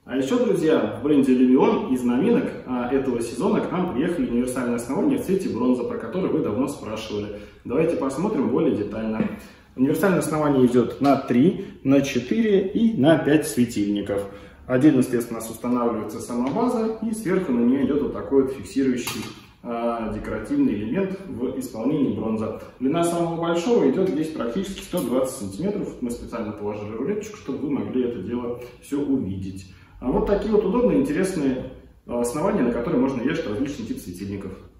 А еще, друзья, в бренде Levion из новинок этого сезона к нам приехали универсальные основания в цвете бронза, про которые вы давно спрашивали. Давайте посмотрим более детально. Универсальное основание идет на 3, на 4 и на 5 светильников. Отдельно, естественно, у нас устанавливается сама база, и сверху на нее идет вот такой вот фиксирующий декоративный элемент в исполнении бронза. Длина самого большого идет здесь практически 120 сантиметров. Мы специально положили рулеточку, чтобы вы могли это дело все увидеть. А вот такие вот удобные, интересные основания, на которые можно вешать различные типы светильников.